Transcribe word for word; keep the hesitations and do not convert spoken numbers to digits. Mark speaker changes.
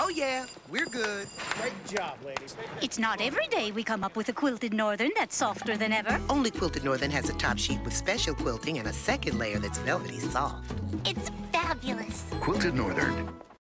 Speaker 1: Oh, yeah, we're good.
Speaker 2: Great job, ladies.
Speaker 3: It's not every day we come up with a quilted northern that's softer than ever.
Speaker 1: Only Quilted Northern has a top sheet with special quilting and a second layer that's velvety soft.
Speaker 4: It's fabulous.
Speaker 5: Quilted Northern.